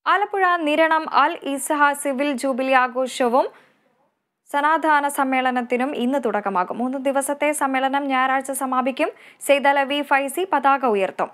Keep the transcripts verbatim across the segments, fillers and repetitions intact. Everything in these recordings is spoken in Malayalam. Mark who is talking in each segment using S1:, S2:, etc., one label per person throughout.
S1: ആലപ്പുഴ നിരണം അൽ ഇസ്ഹ സിവിൽ ജൂബിലി ആഘോഷവും സമാധാന സമ്മേളനത്തിനും ഇന്ന് തുടക്കമാകും. മൂന്ന് ദിവസത്തെ സമ്മേളനം ഞായറാഴ്ച സമാപിക്കും. സെയ്ദ് അലവി ഫൈസി പതാക ഉയർത്തും.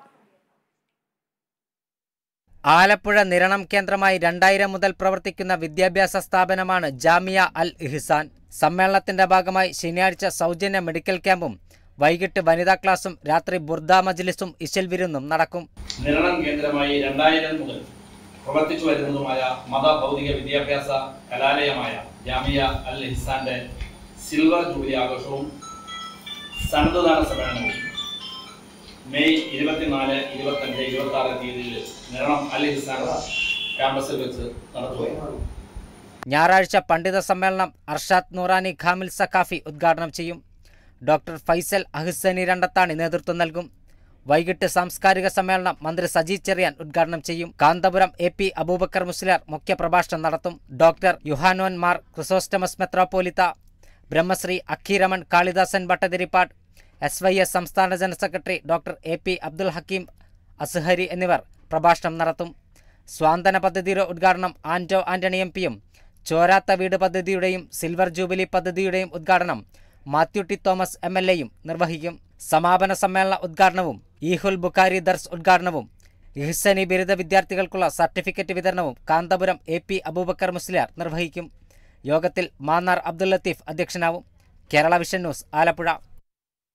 S2: ആലപ്പുഴ നിരണം കേന്ദ്രമായി രണ്ടായിരം മുതൽ പ്രവർത്തിക്കുന്ന വിദ്യാഭ്യാസ സ്ഥാപനമാണ് ജാമിയ അൽ ഇഹ്സാൻ. സമ്മേളനത്തിന്റെ ഭാഗമായി ശനിയാഴ്ച സൗജന്യ മെഡിക്കൽ ക്യാമ്പും വൈകിട്ട് വനിതാ ക്ലാസും രാത്രി ബുർദ മജ്ലിസും ഇശൽ വിരുന്നും നടക്കും.
S3: നിരണം കേന്ദ്രമായി രണ്ടായിരം മുതൽ പ്രവർത്തിച്ചു വരുന്നതുമായ മത ഭൗതിക വിദ്യാഭ്യാസ കലാലയമായ ജാമിയ അൽ ഇഹ്സാന്റെ സിൽവർ ജൂബിലി ആഘോഷവും സന്നദ്ധദാന സമ്മേളനവും മെയ് ഇരുപത്തിനാല് ഇരുപത്തഞ്ച് ഇരുപത്തി ആറ് തീയതിയിൽ നിരണം അൽ ഇഹ്സാൻ ക്യാമ്പസിൽ വെച്ച് നടത്തുകയാണ്.
S2: ഞായറാഴ്ച പണ്ഡിത സമ്മേളനം അർഷാദ് നൂറാനി ഖാമിൽ സഖാഫി ഉദ്ഘാടനം ചെയ്യും. ഡോക്ടർ ഫൈസൽ അഹ്സനി രണ്ടത്താണി നേതൃത്വം നൽകും. വൈകിട്ട് സാംസ്കാരിക സമ്മേളനം മന്ത്രി സജി ചെറിയാൻ ഉദ്ഘാടനം ചെയ്യും. കാന്തപുരം എ പി അബൂബക്കർ മുസ്ലിയാർ മുഖ്യപ്രഭാഷണം നടത്തും. ഡോക്ടർ യുഹാനോൻ മാർ ക്രിസോസ്റ്റമസ് മെത്രാപ്പോലിത്ത, Brahmashri Akheeraman Kalidasan Bhattathiripad, S Y S സംസ്ഥാന general secretary doctor A P Abdul Hakeem Azhari എന്നിവർ പ്രഭാഷണം നടത്തും. സ്വാന്തന പദ്ധതിയുടെ ഉദ്ഘാടനം ആന്റോ ആന്റണി എം പിയും ചോരാത്ത വീട് പദ്ധതിയുടെയും സിൽവർ ജൂബിലി പദ്ധതിയുടെയും ഉദ്ഘാടനം Mathew T Thomas M L എയും നിർവഹിക്കും. സമാപന സമ്മേളന ഉദ്ഘാടനവും ഈഹുൽ ബുഖാരി ദർസ് ഉദ്ഘാടനവും ഇഹ്സനി ബിരുദ വിദ്യാർത്ഥികൾക്കുള്ള സർട്ടിഫിക്കറ്റ് വിതരണവും കാന്തപുരം എ പി അബൂബക്കർ മുസ്ലിയാർ നിർവഹിക്കും. യോഗത്തിൽ മാന്നാർ അബ്ദുൽ ലത്തീഫ് അധ്യക്ഷനാവും. Kerala vision news, Alappuzha.